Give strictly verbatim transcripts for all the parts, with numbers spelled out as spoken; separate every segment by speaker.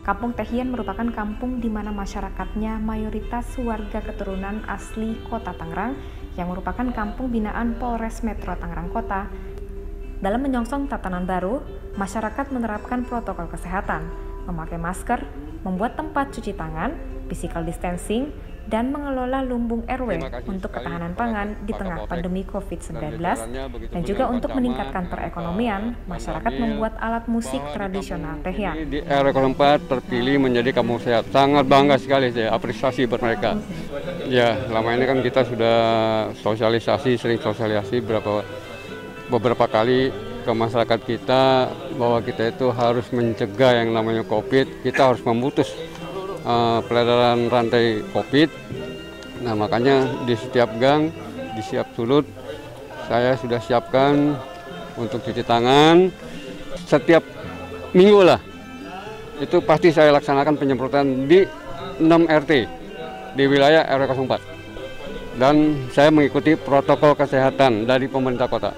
Speaker 1: Kampung Tehian merupakan kampung di mana masyarakatnya mayoritas warga keturunan asli Kota Tangerang yang merupakan kampung binaan Polres Metro Tangerang Kota. Dalam menyongsong tatanan baru, masyarakat menerapkan protokol kesehatan, memakai masker, membuat tempat cuci tangan, physical distancing, dan mengelola lumbung R W untuk ketahanan pangan di tengah pandemi covid sembilan belas, dan juga untuk meningkatkan perekonomian, masyarakat membuat alat musik tradisional Tehian.
Speaker 2: Di R W empat terpilih menjadi kampung sehat, sangat bangga sekali, saya apresiasi buat mereka. Ya, selama ini kan kita sudah sosialisasi, sering sosialisasi beberapa beberapa kali ke masyarakat kita bahwa kita itu harus mencegah yang namanya COVID, kita harus memutus Uh, peredaran rantai COVID. Nah, makanya di setiap gang, di setiap sudut saya sudah siapkan untuk cuci tangan setiap minggu lah. Itu pasti saya laksanakan penyemprotan di enam R T di wilayah R W nol empat. Dan saya mengikuti protokol kesehatan dari pemerintah kota.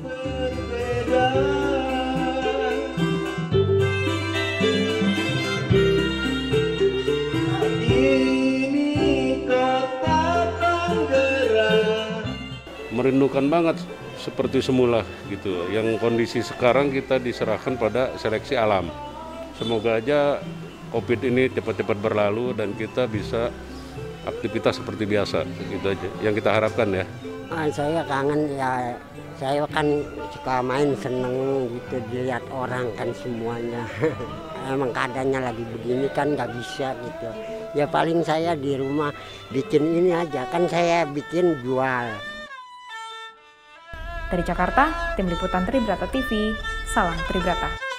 Speaker 3: Merindukan banget seperti semula gitu. Yang kondisi sekarang kita diserahkan pada seleksi alam. Semoga aja COVID ini cepat-cepat berlalu dan kita bisa aktivitas seperti biasa, gitu aja. Yang kita harapkan ya.
Speaker 4: Ah, saya kangen ya. Saya kan suka main, seneng gitu dilihat orang kan semuanya. Emang keadaannya lagi begini kan nggak bisa gitu. Ya paling saya di rumah bikin ini aja, kan saya bikin jual.
Speaker 1: Dari Jakarta, Tim Liputan Tribrata T V, salam Tribrata.